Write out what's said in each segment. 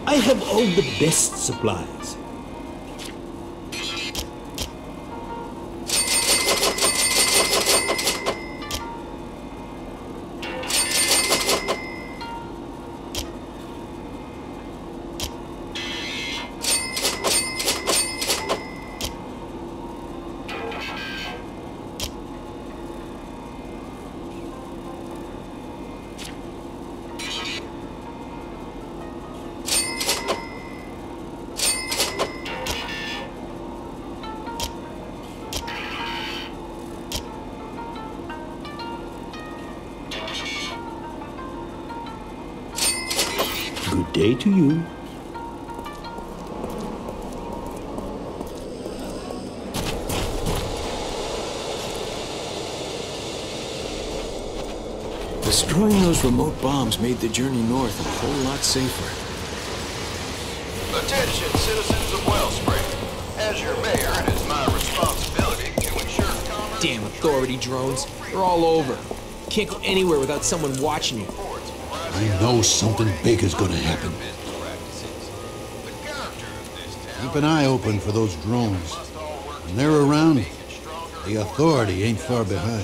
I have all the best supplies. Good day to you. Destroying those remote bombs made the journey north a whole lot safer. Attention, citizens of Wellspring. As your mayor, it is my responsibility to ensure commerce... Damn authority drones. They're all over. Can't go anywhere without someone watching you. I know something big is gonna happen. Keep an eye open for those drones. When they're around, the authority ain't far behind.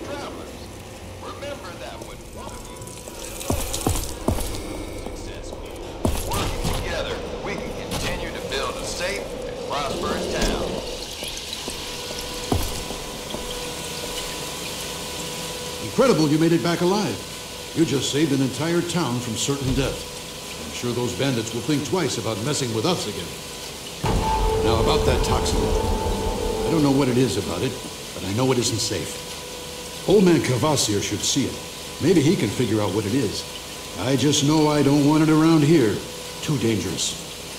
Working together, we can continue to build a safe and prosperous town. Incredible you made it back alive. You just saved an entire town from certain death. I'm sure those bandits will think twice about messing with us again. Now about that toxin. I don't know what it is about it, but I know it isn't safe. Old man Cavassier should see it. Maybe he can figure out what it is. I just know I don't want it around here. Too dangerous.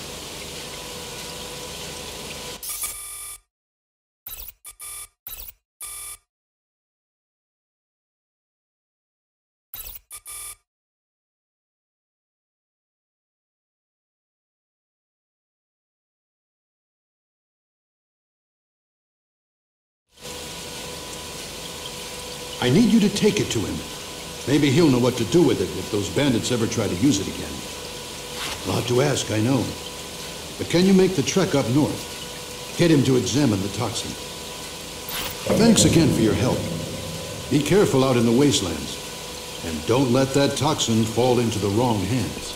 I need you to take it to him. Maybe he'll know what to do with it if those bandits ever try to use it again. A lot to ask, I know. But can you make the trek up north? Get him to examine the toxin. Thanks again for your help. Be careful out in the wastelands. And don't let that toxin fall into the wrong hands.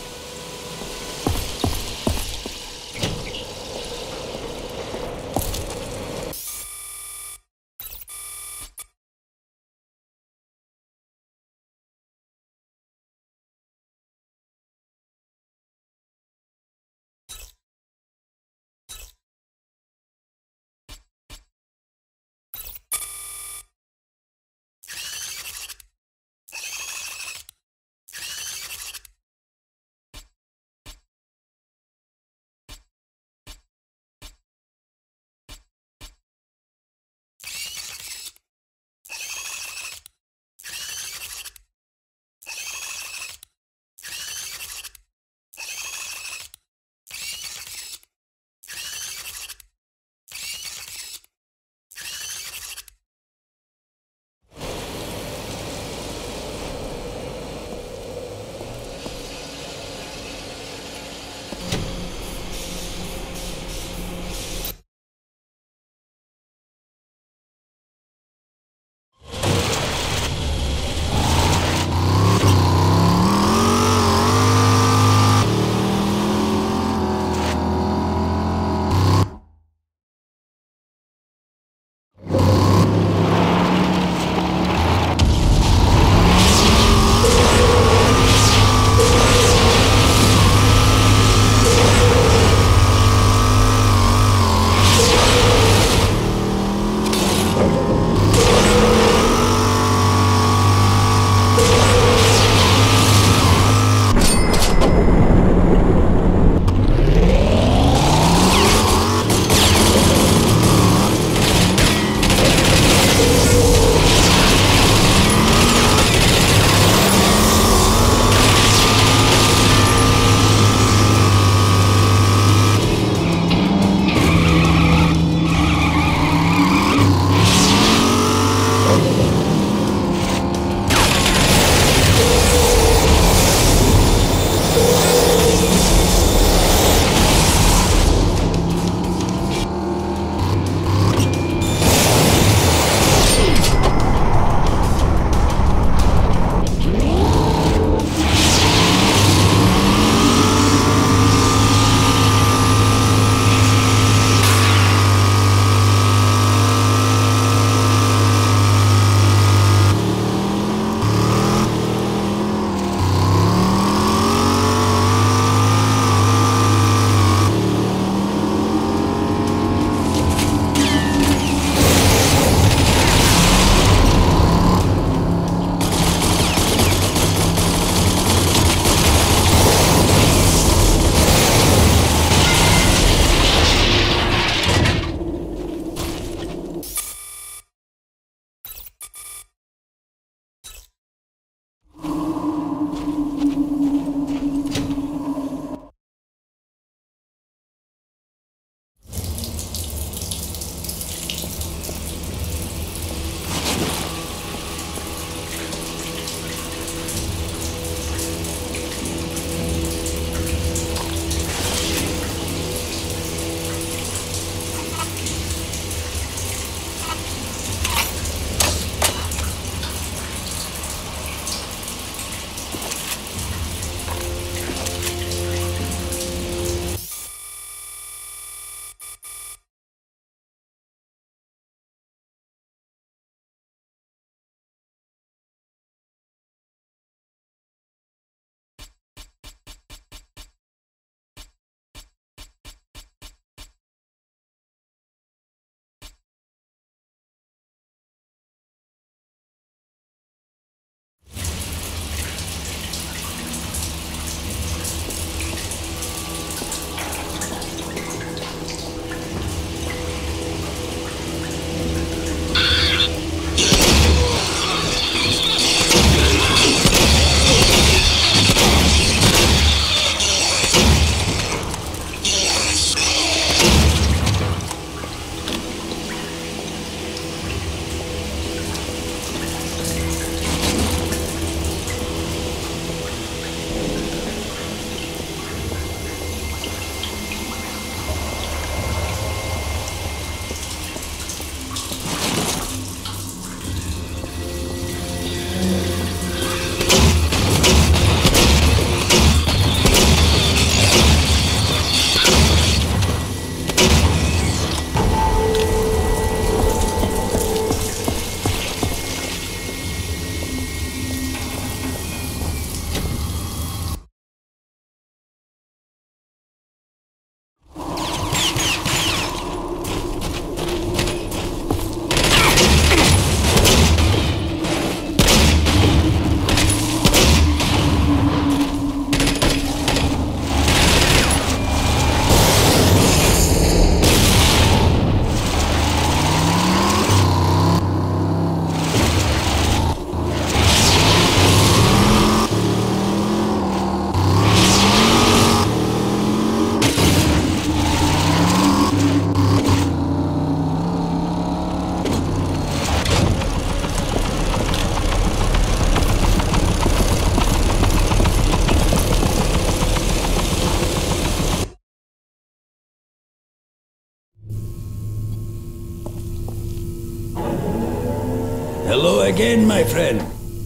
again, my friend.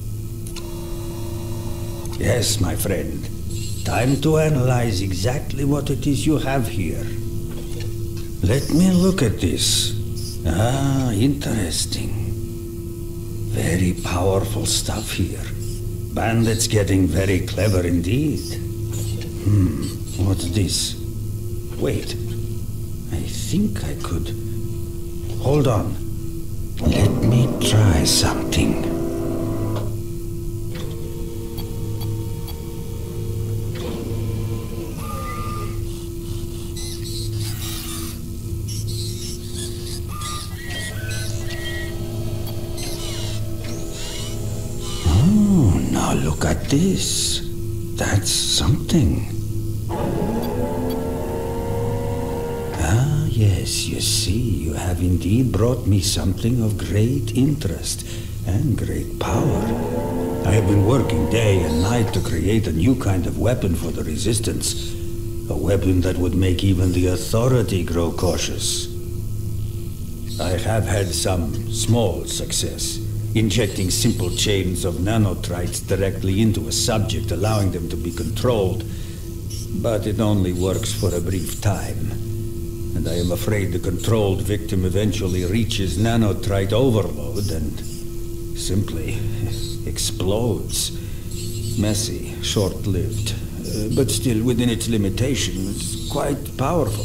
Yes, my friend. Time to analyze exactly what it is you have here. Let me look at this. Ah, interesting. Very powerful stuff here. Bandits getting very clever indeed. What's this? Wait. I think I could... Hold on. Let me try something. Oh, now look at this. That's something. Yes, you see, you have indeed brought me something of great interest and great power. I have been working day and night to create a new kind of weapon for the Resistance. A weapon that would make even the Authority grow cautious. I have had some small success, injecting simple chains of nanotrites directly into a subject, allowing them to be controlled. But it only works for a brief time. And I am afraid the controlled victim eventually reaches nanotrite overload and simply explodes. Messy, short-lived, but still within its limitations, quite powerful.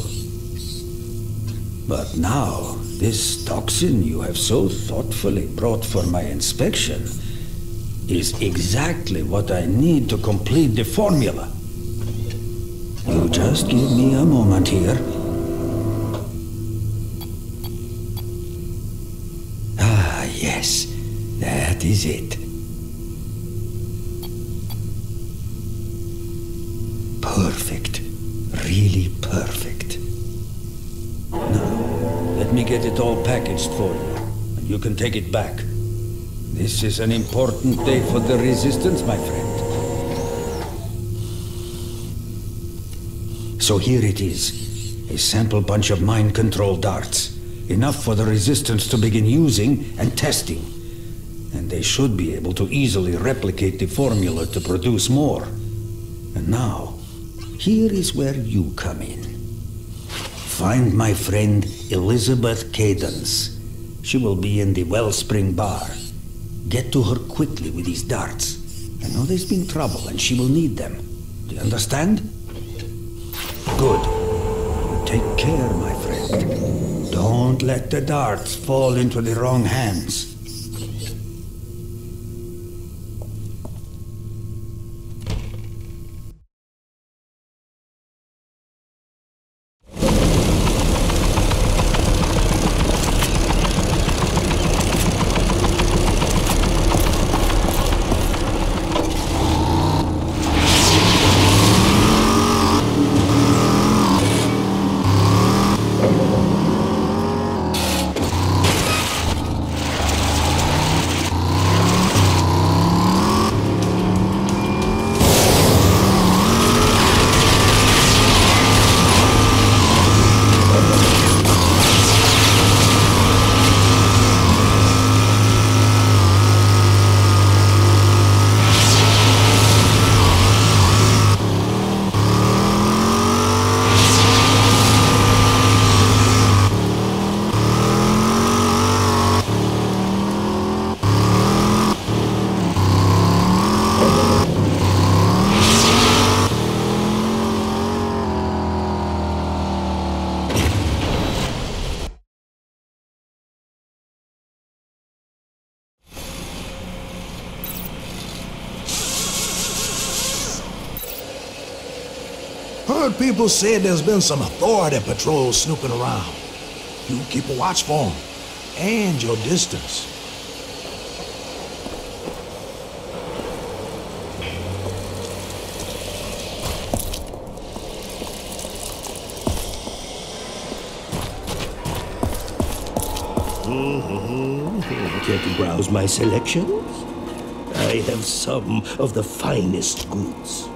But now, this toxin you have so thoughtfully brought for my inspection is exactly what I need to complete the formula. You just give me a moment here. Yes, that is it. Perfect. Really perfect. Now, let me get it all packaged for you, and you can take it back. This is an important day for the Resistance, my friend. So here it is. A sample bunch of mind control darts. Enough for the Resistance to begin using and testing. And they should be able to easily replicate the formula to produce more. And now, here is where you come in. Find my friend Elizabeth Cadence. She will be in the Wellspring Bar. Get to her quickly with these darts. I know there's been trouble and she will need them. Do you understand? Good. You take care, my friend. Don't let the darts fall into the wrong hands. Heard people say there's been some authority patrols snooping around. You keep a watch for them, and your distance. Care to browse my selections? I have some of the finest goods.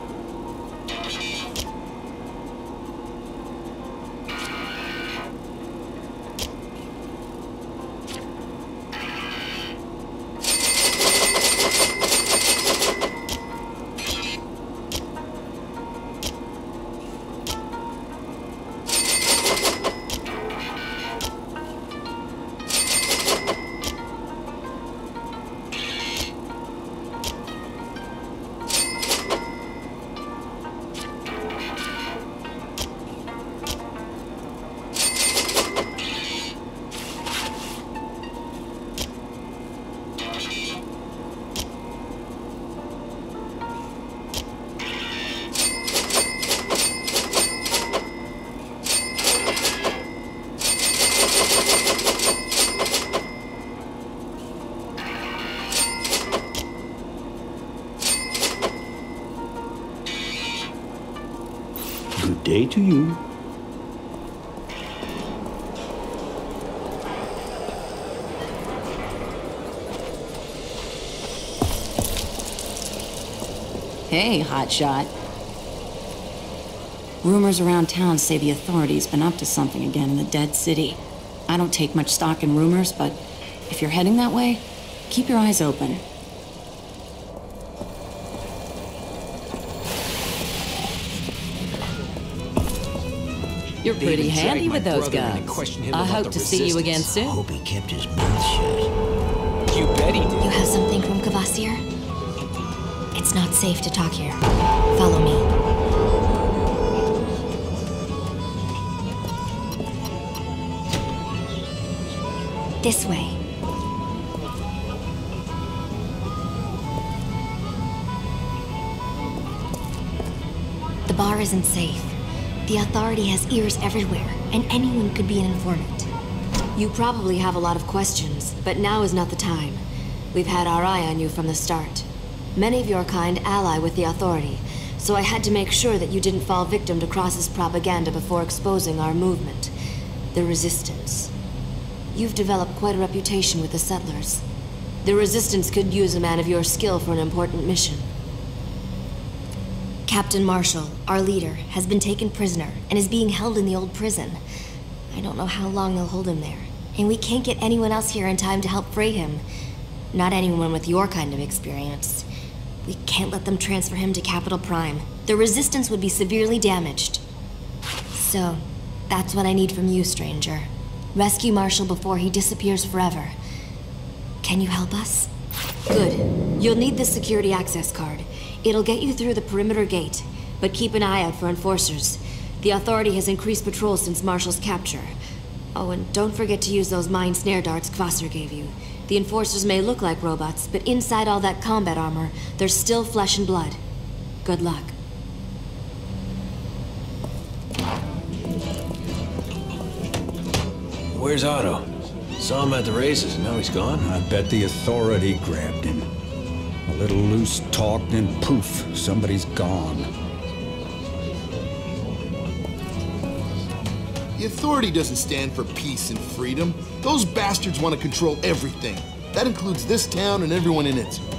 Good day to you. Hey, hotshot. Rumors around town say the authorities been up to something again in the Dead City. I don't take much stock in rumors, but if you're heading that way, keep your eyes open. You're They pretty even handy dragged with my those brother in and guns. questioned him I about hope the to see you again resistance. soon. Hope he kept his mouth shut. You bet he did. You have something from Kvasir? It's not safe to talk here. Follow me. This way. The bar isn't safe. The Authority has ears everywhere, and anyone could be an informant. You probably have a lot of questions, but now is not the time. We've had our eye on you from the start. Many of your kind ally with the Authority, so I had to make sure that you didn't fall victim to Cross's propaganda before exposing our movement. The Resistance. You've developed quite a reputation with the settlers. The Resistance could use a man of your skill for an important mission. Captain Marshall, our leader, has been taken prisoner and is being held in the old prison. I don't know how long they'll hold him there, and we can't get anyone else here in time to help free him. Not anyone with your kind of experience. We can't let them transfer him to Capital Prime. The Resistance would be severely damaged. So, that's what I need from you, stranger. Rescue Marshall before he disappears forever. Can you help us? Good. You'll need this security access card. It'll get you through the perimeter gate, but keep an eye out for enforcers. The Authority has increased patrols since Marshall's capture. Oh, and don't forget to use those mine snare darts Kvasir gave you. The enforcers may look like robots, but inside all that combat armor, there's still flesh and blood. Good luck. Where's Otto? Saw him at the races, and now he's gone? I bet the Authority grabbed him. A little loose talk, and poof, somebody's gone. The Authority doesn't stand for peace and freedom. Those bastards want to control everything. That includes this town and everyone in it.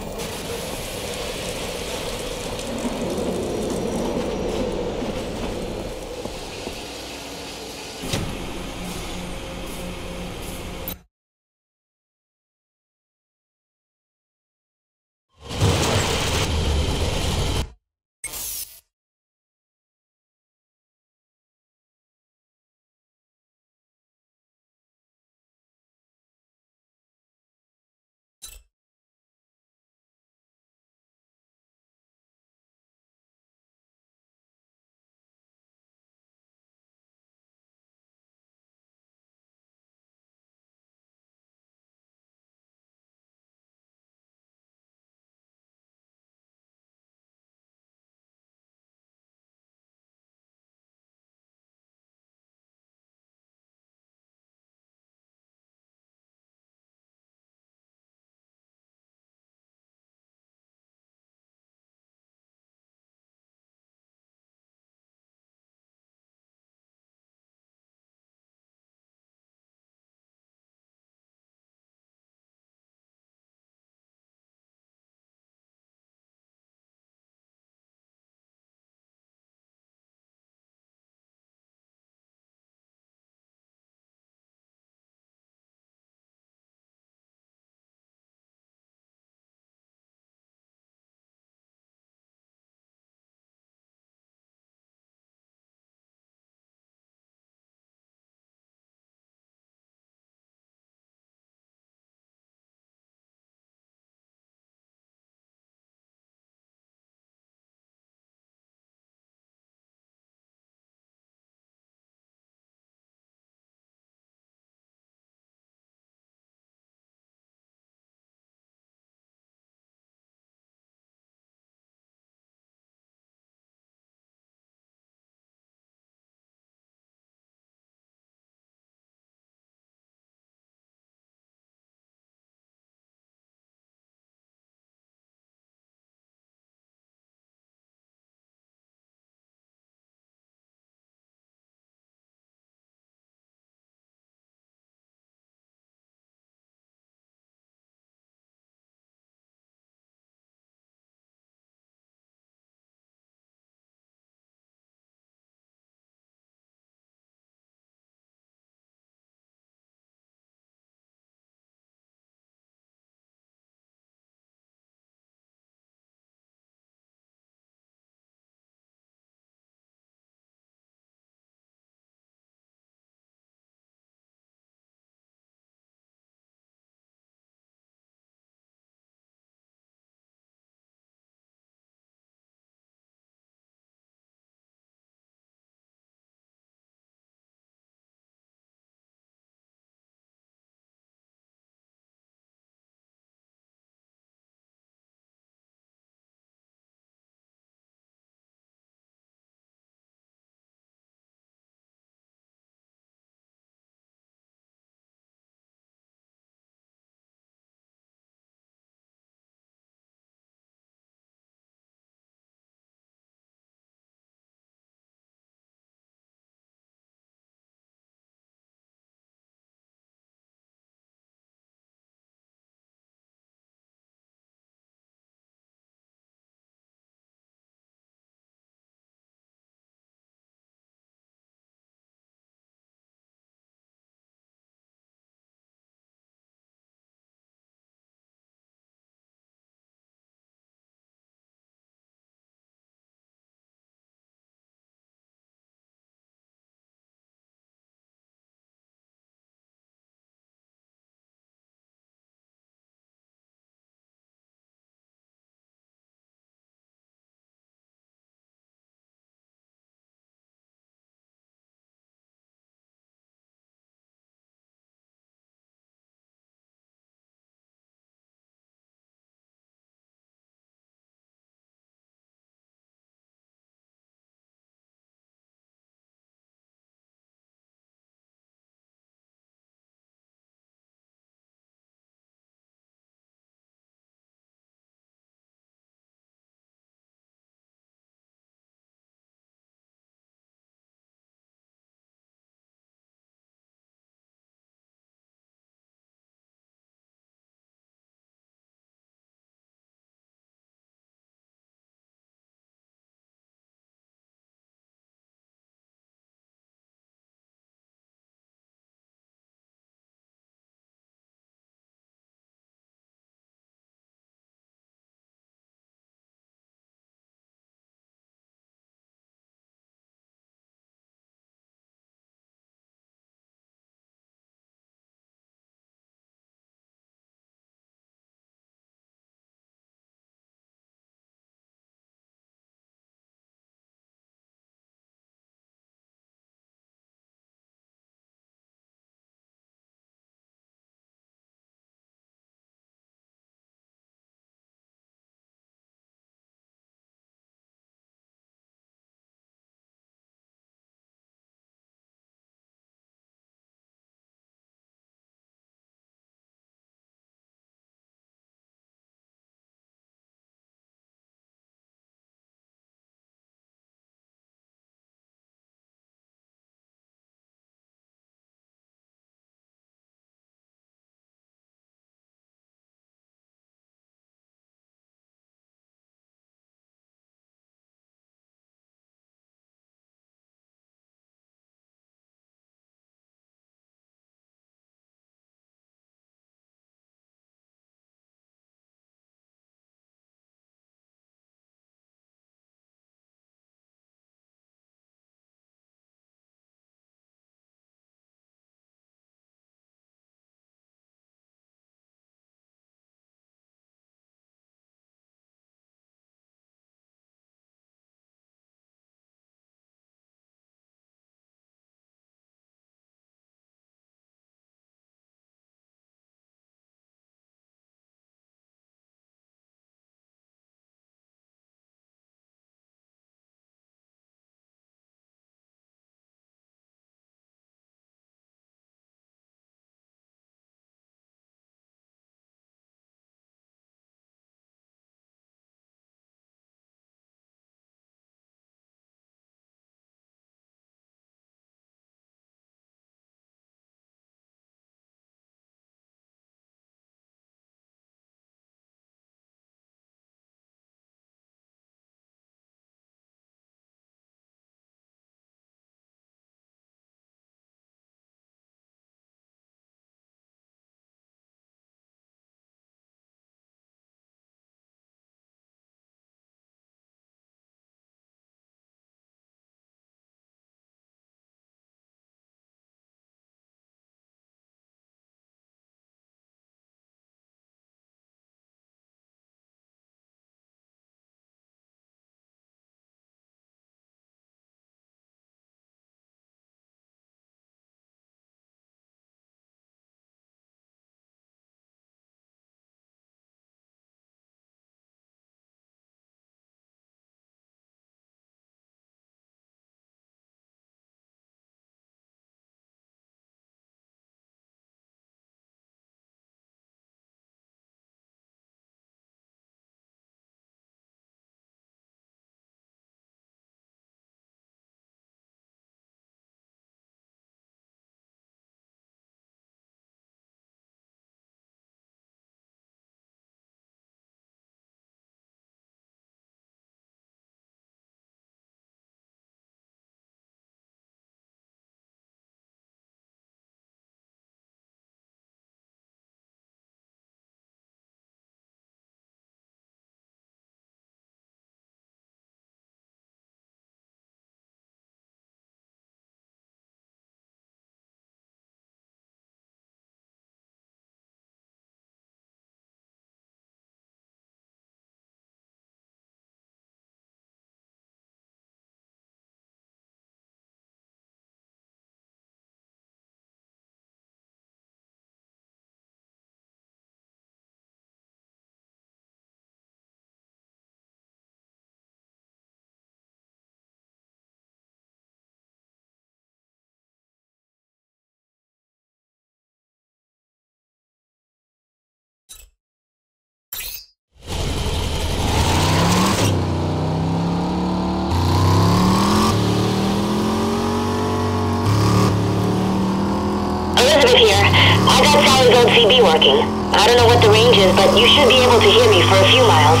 I got Solid Gold CB working. I don't know what the range is, but you should be able to hear me for a few miles.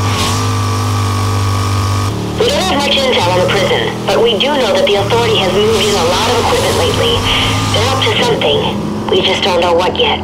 We don't have much intel on the prison, but we do know that the Authority has moved in a lot of equipment lately. They're up to something. We just don't know what yet.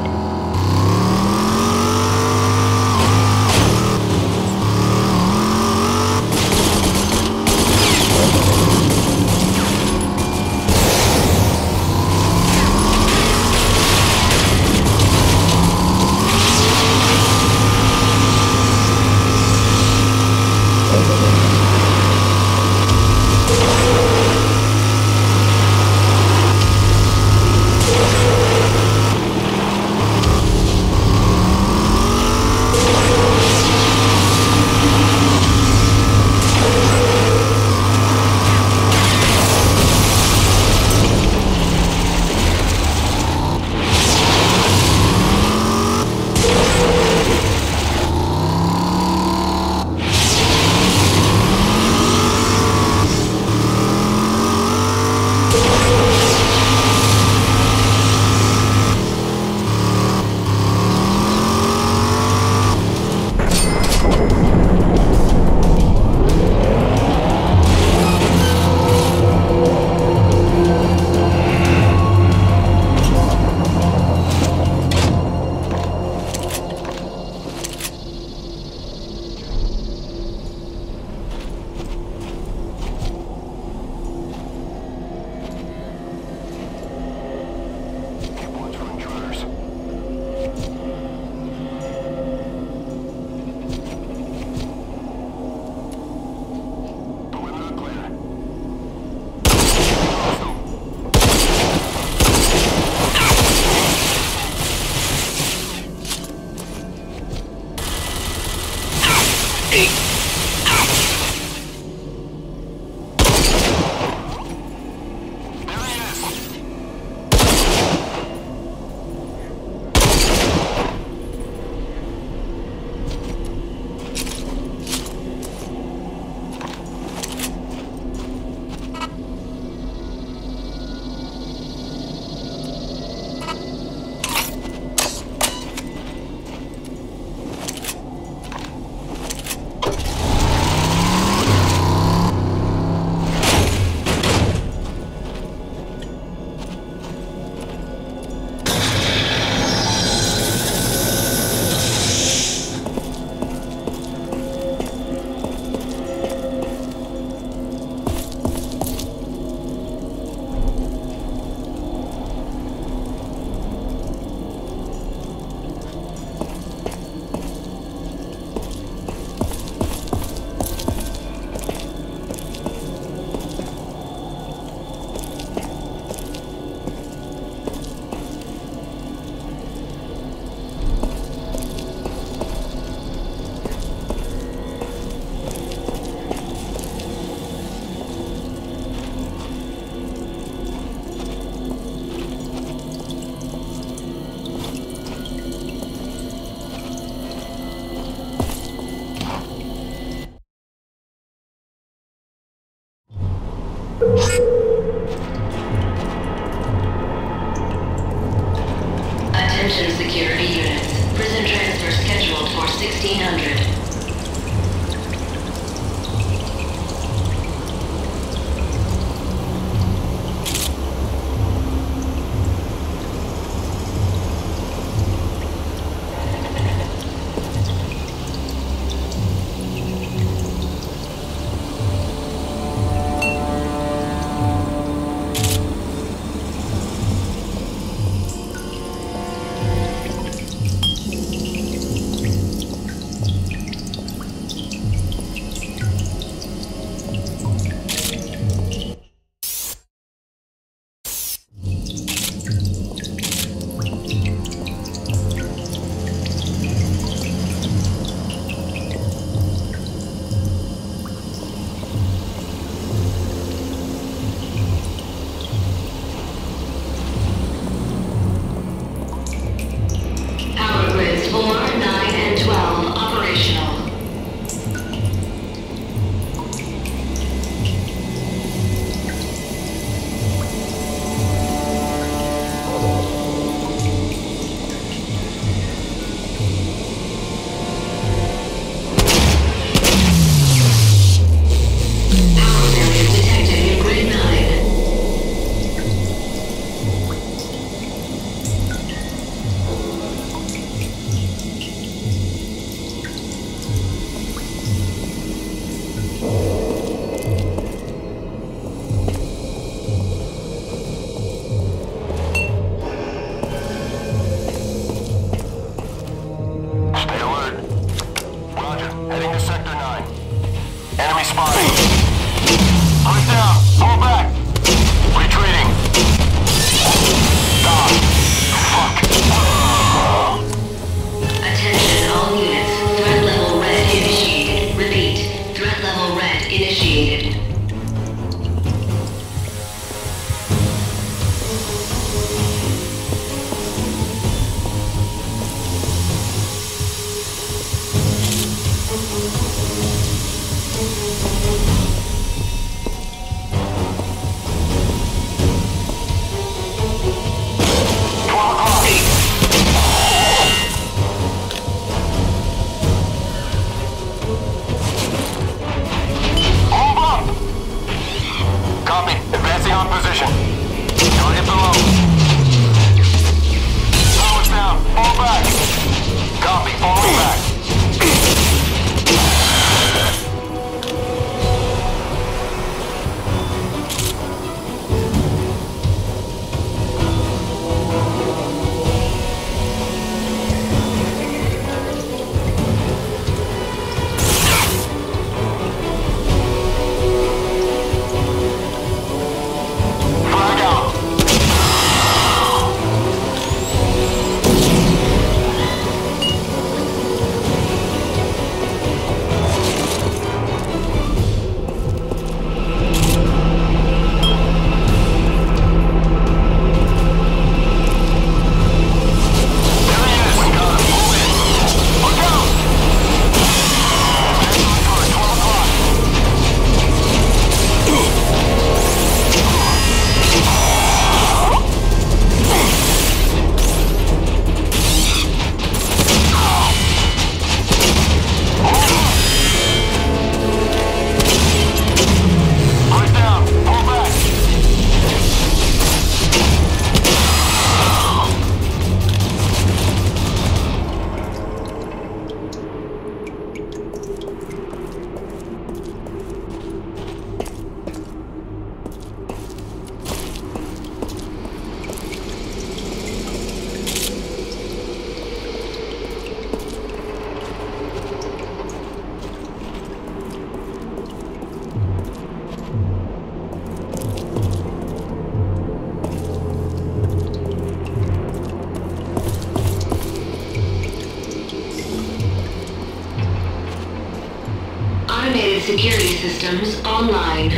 security systems online.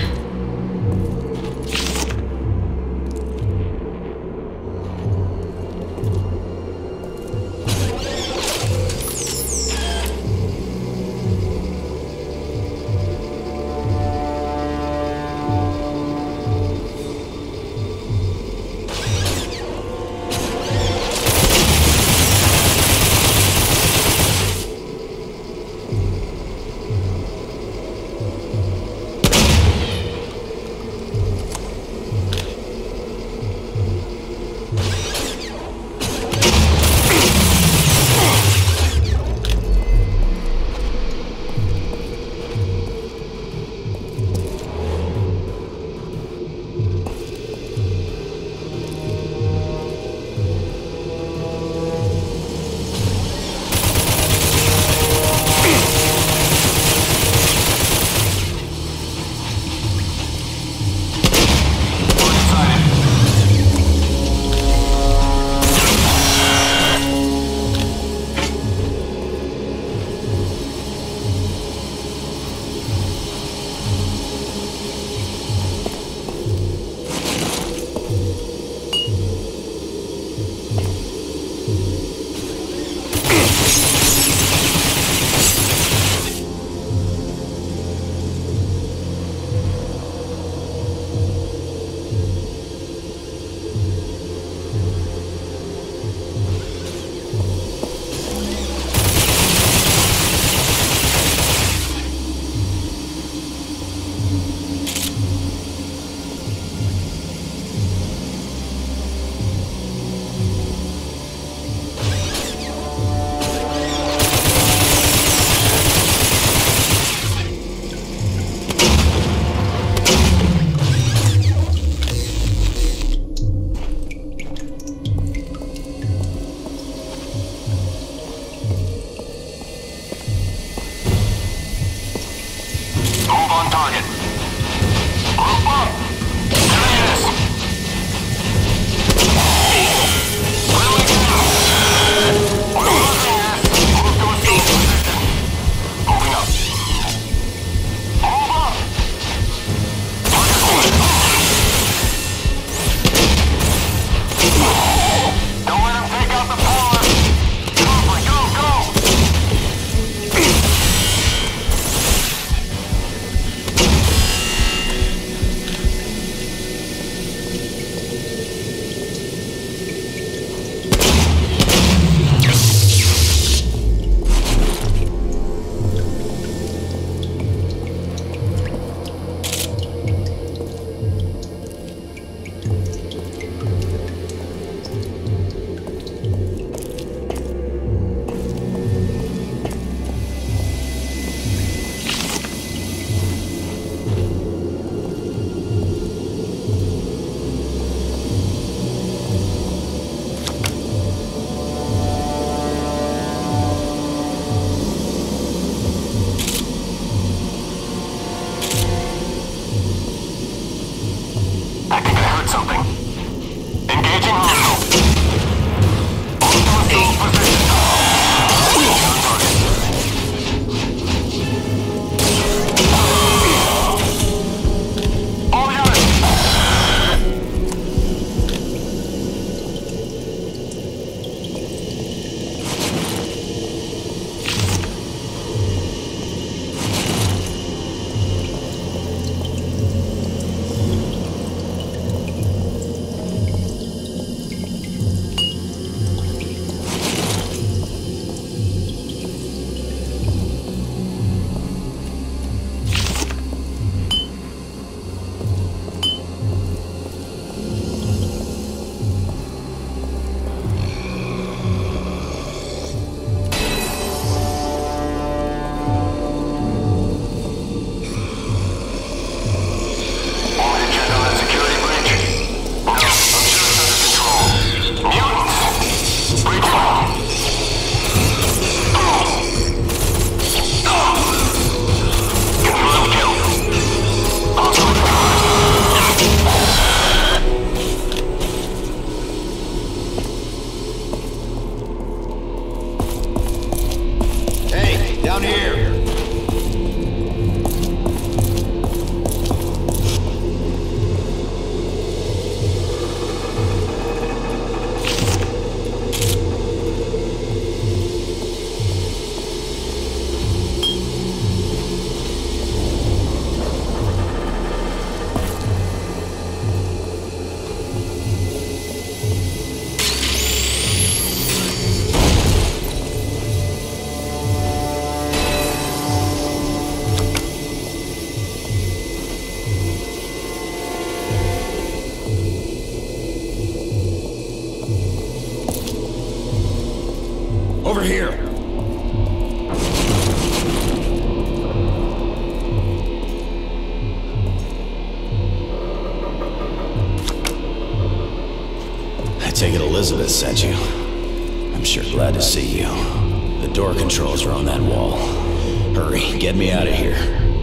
Elizabeth sent you. I'm sure glad to see you. The door controls are on that wall. Hurry, get me out of here.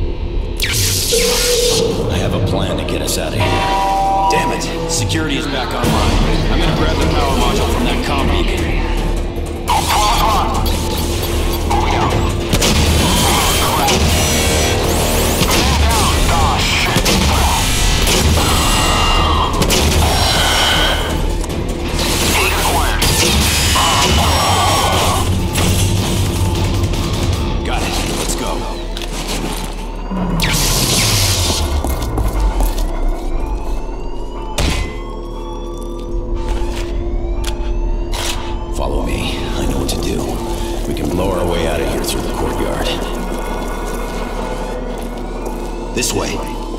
I have a plan to get us out of here. Damn it, security is back online. I'm gonna grab the power module from that comm beacon. Got it, let's go. Follow me. I know what to do. We can blow our way out of here through the courtyard. This way.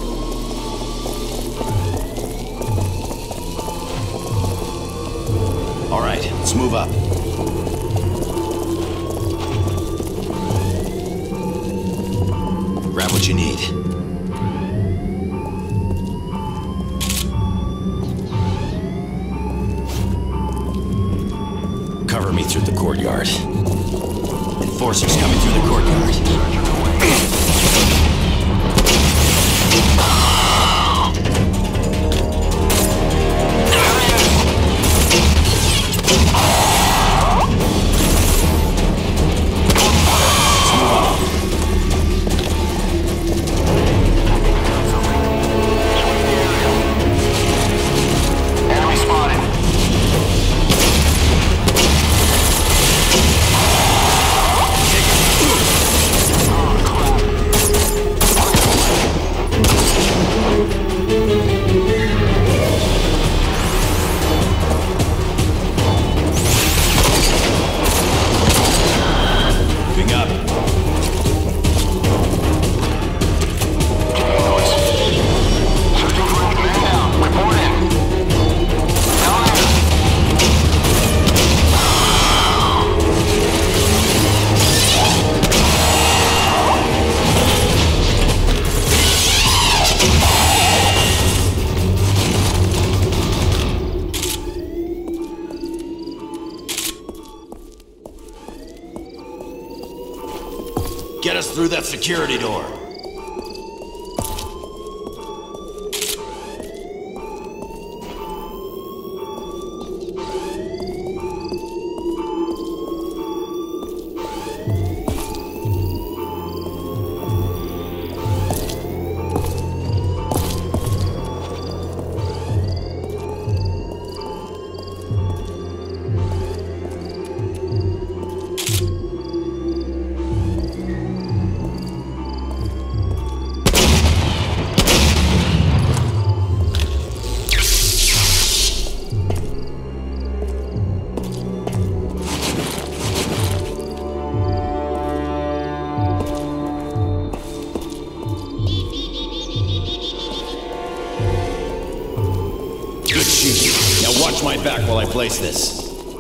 All right, let's move up. Grab what you need. Cover me through the courtyard. Enforcers coming through the courtyard. Get us through that security door. Watch my back while I place this.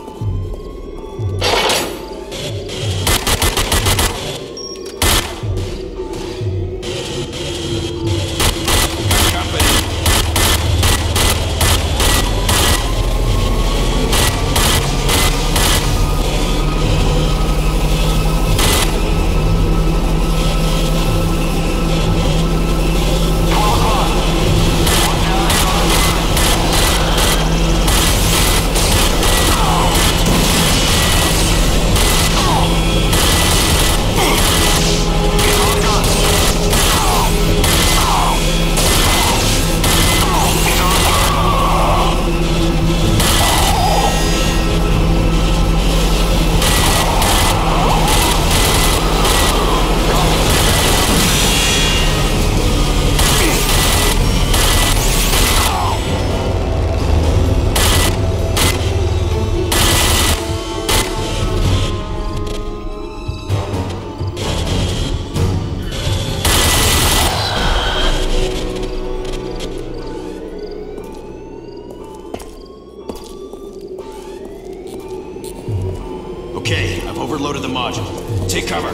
Okay, I've overloaded the module. Take cover.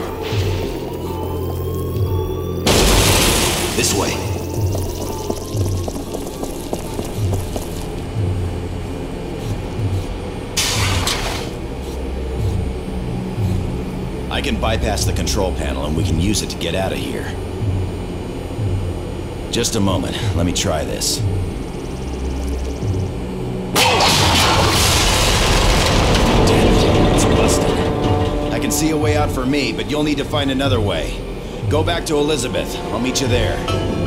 This way. can bypass the control panel and we can use it to get out of here. Just a moment. Let me try this. Damn it. It's busted. I can see a way out for me, but you'll need to find another way. Go back to Elizabeth. I'll meet you there.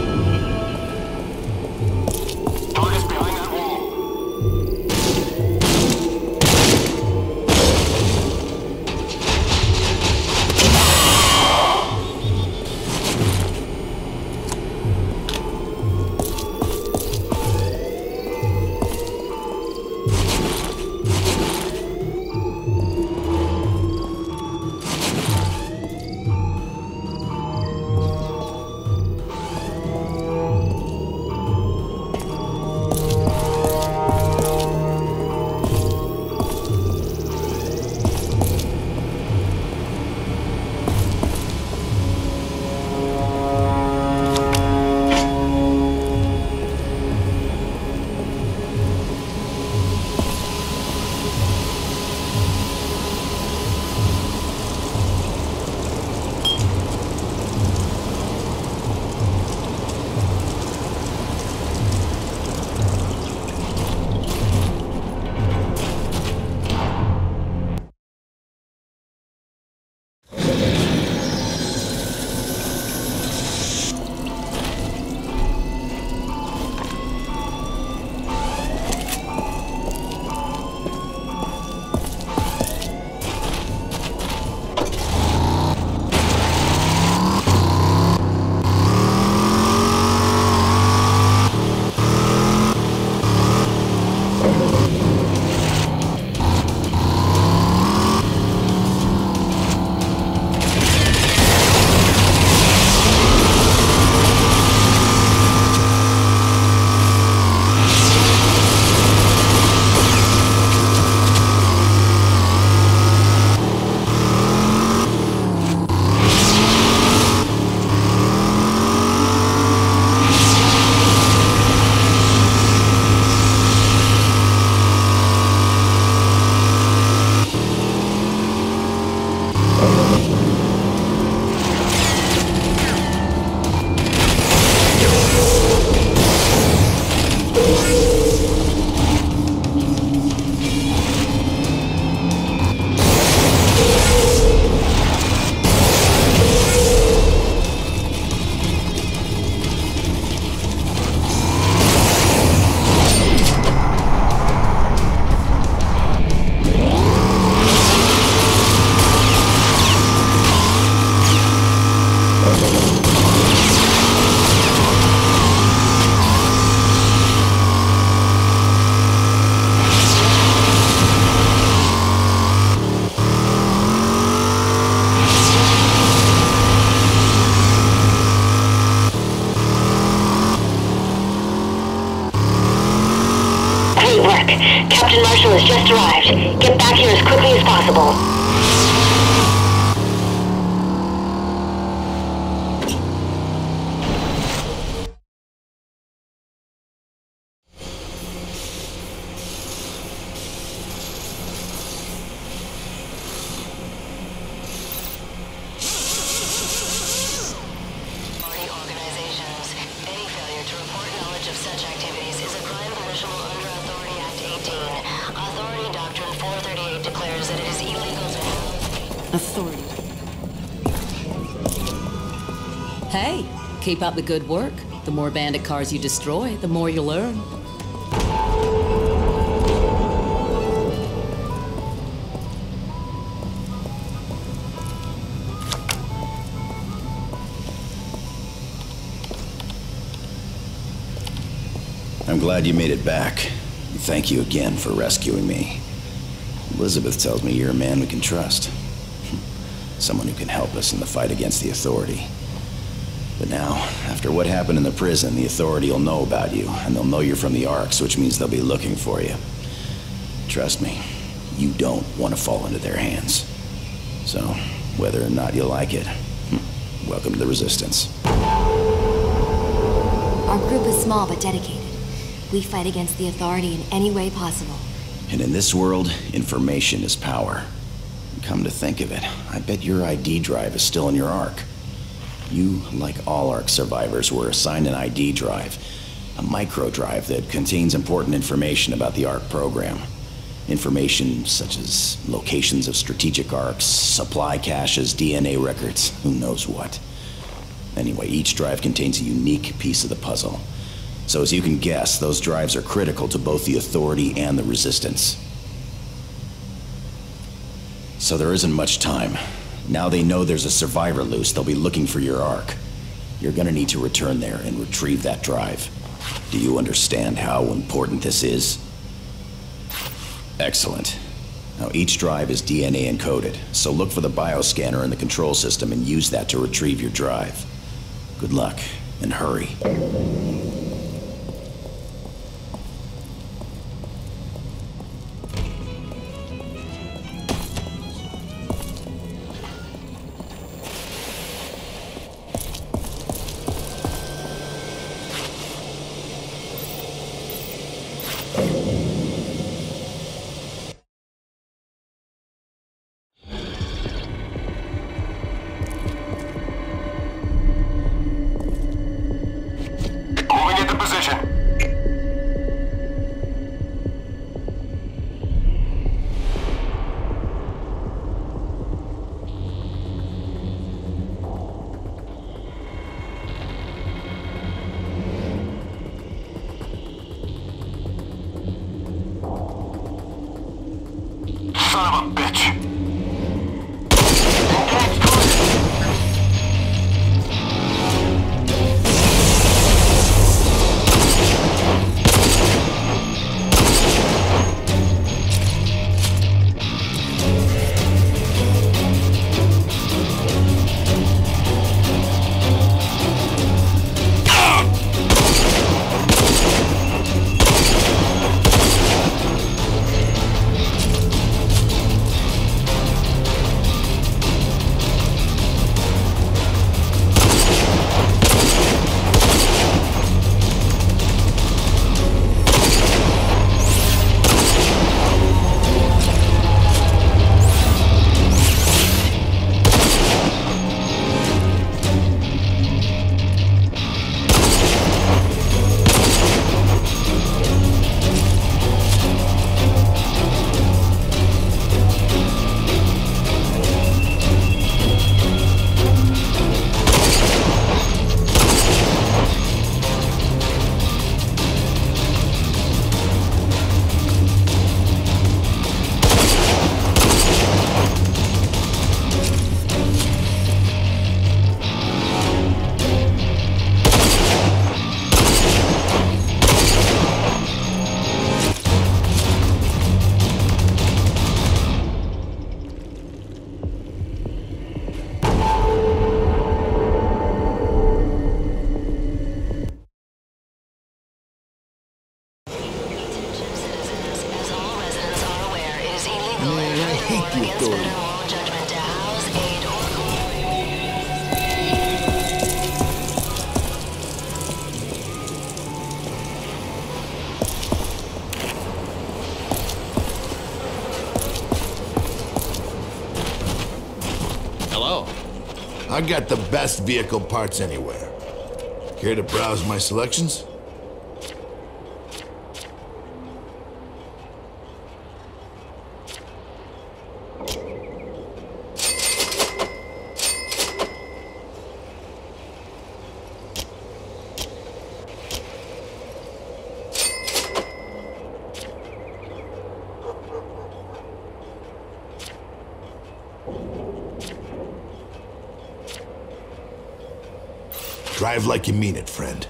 Captain Marshall has just arrived. Get back here as quickly as possible. Hey, keep up the good work. The more bandit cars you destroy, the more you learn. I'm glad you made it back. Thank you again for rescuing me. Elizabeth tells me you're a man we can trust. Someone who can help us in the fight against the Authority. But now, after what happened in the prison, the Authority will know about you, and they'll know you're from the Arks, which means they'll be looking for you. Trust me, you don't want to fall into their hands. So, whether or not you like it, welcome to the Resistance. Our group is small but dedicated. We fight against the Authority in any way possible. And in this world, information is power. Come to think of it, I bet your ID drive is still in your ARC. You, like all ARC survivors, were assigned an ID drive, a micro drive that contains important information about the ARC program. Information such as locations of strategic ARCs, supply caches, DNA records, who knows what. Anyway, each drive contains a unique piece of the puzzle. So as you can guess, those drives are critical to both the Authority and the Resistance. So there isn't much time. Now they know there's a survivor loose, they'll be looking for your ARC. You're gonna need to return there and retrieve that drive. Do you understand how important this is? Excellent. Now each drive is DNA encoded, so look for the bioscanner in the control system and use that to retrieve your drive. Good luck, and hurry. Son of a bitch! I got the best vehicle parts anywhere. Care to browse my selections? Drive like you mean it, friend.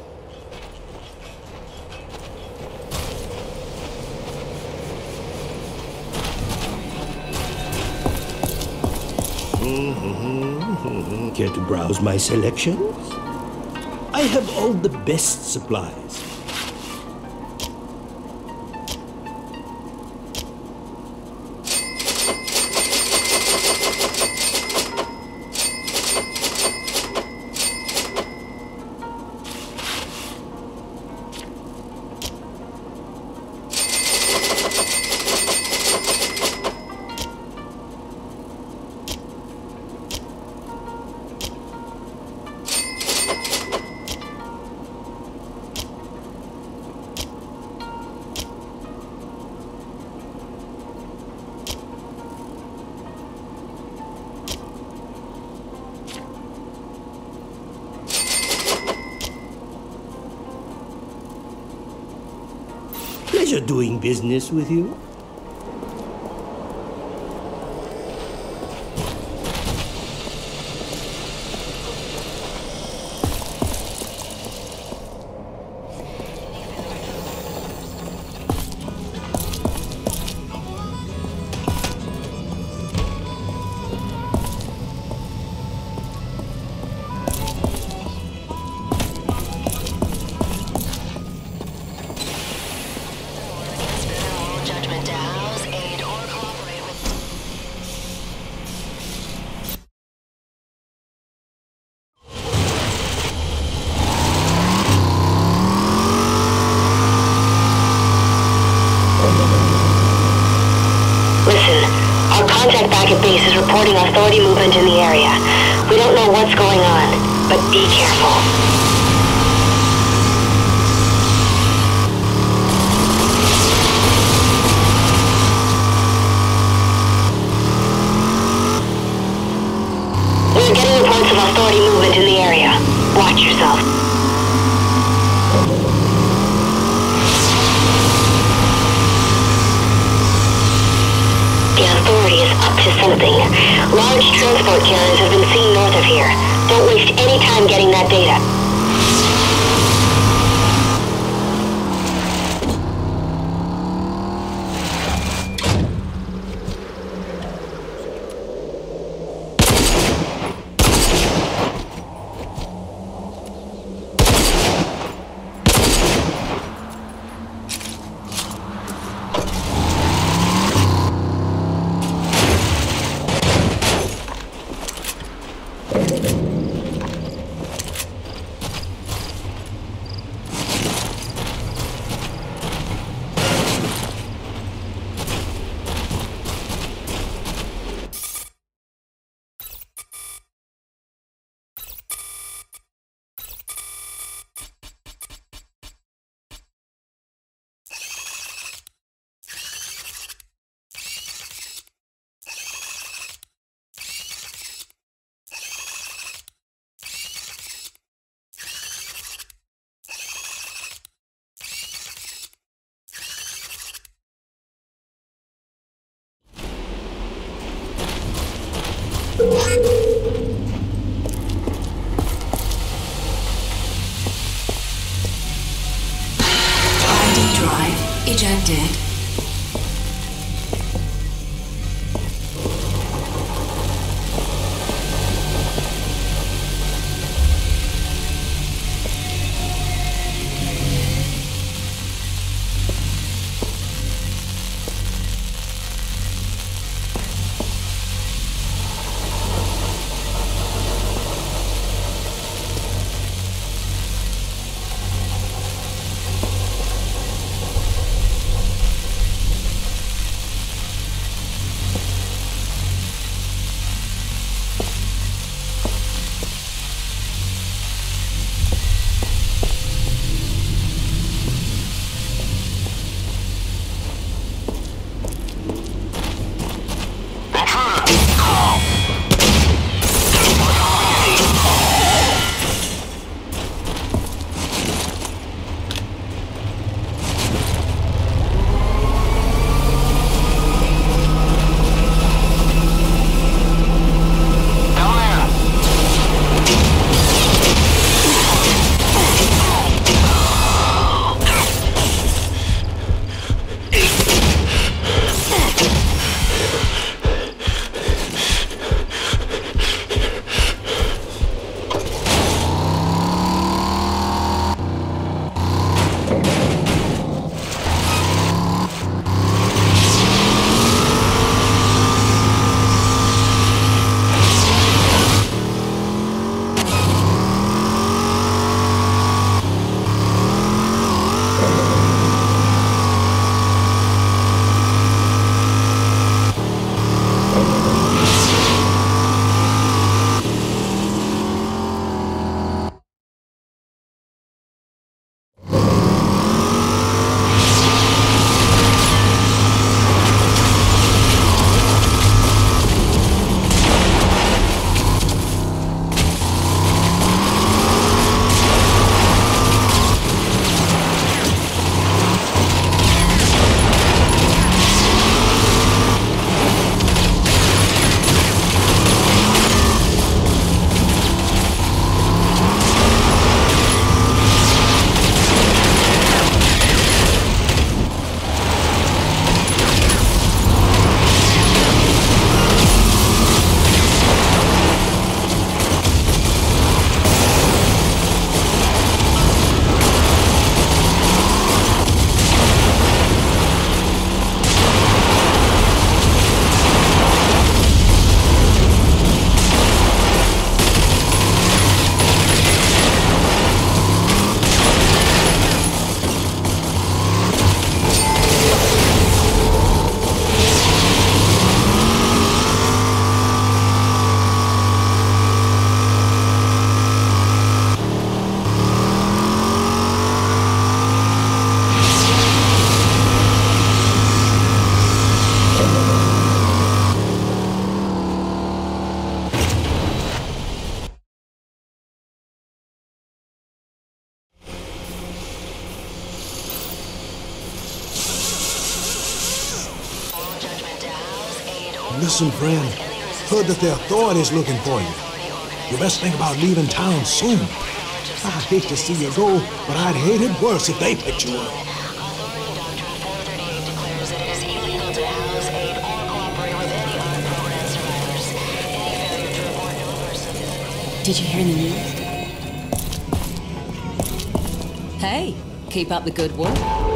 Care to browse my selections? I have all the best supplies. Pleasure doing business with you. Contact back at base is reporting authority movement in the area. We don't know what's going on, but be careful. We're getting reports of authority movement in the area. Watch yourself. The authority is up to something. Large transport carriers have been seen north of here. Don't waste any time getting that data. ID drive ejected. Listen, friend. Heard that the authority's looking for you. You best think about leaving town soon. I hate to see you go, but I'd hate it worse if they picked you up. Did you hear the news? Hey, keep up the good work.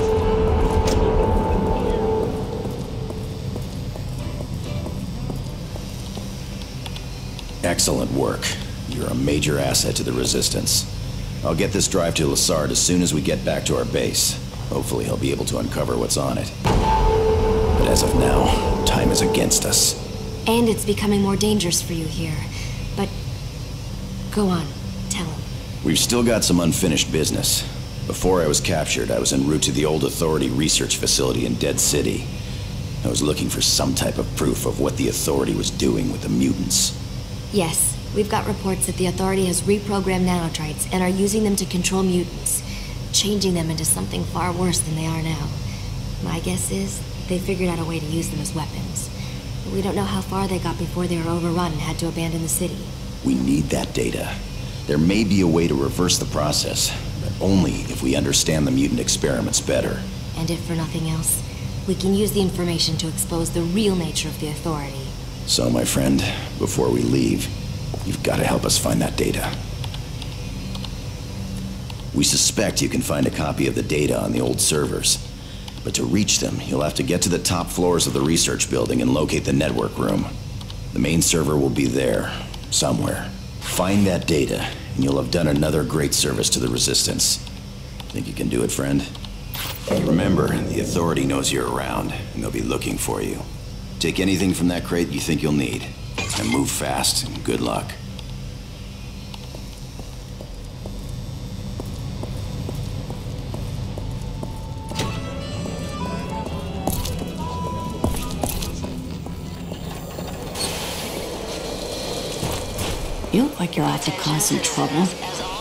Excellent work. You're a major asset to the Resistance. I'll get this drive to Lassard as soon as we get back to our base. Hopefully he'll be able to uncover what's on it. But as of now, time is against us. And it's becoming more dangerous for you here. But go on, tell him. We've still got some unfinished business. Before I was captured, I was en route to the old Authority research facility in Dead City. I was looking for some type of proof of what the Authority was doing with the mutants. Yes, we've got reports that the Authority has reprogrammed nanotrites and are using them to control mutants, changing them into something far worse than they are now. My guess is they figured out a way to use them as weapons. But we don't know how far they got before they were overrun and had to abandon the city. We need that data. There may be a way to reverse the process, but only if we understand the mutant experiments better. And if for nothing else, we can use the information to expose the real nature of the Authority. So, my friend, before we leave, you've got to help us find that data. We suspect you can find a copy of the data on the old servers. But to reach them, you'll have to get to the top floors of the research building and locate the network room. The main server will be there, somewhere. Find that data, and you'll have done another great service to the Resistance. Think you can do it, friend? Remember, the Authority knows you're around, and they'll be looking for you. Take anything from that crate you think you'll need, and move fast, and good luck. You look like you're out to cause some trouble.